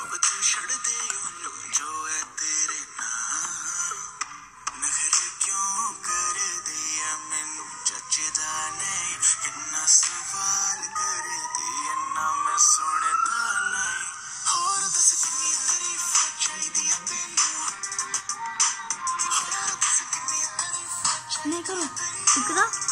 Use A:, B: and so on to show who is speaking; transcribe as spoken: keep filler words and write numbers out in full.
A: अब तू छड़ दे ओनू जो है तेरे नाम नखरे क्यों कर दिया मैनू जचदा नहीं इन्ना सवाल कर दिया ना मैं सुनदा नहीं होर दस कितनी तारीफ चाहिदी है तेनू होर दस कितनी तारीफ
B: नहीं करो इकरा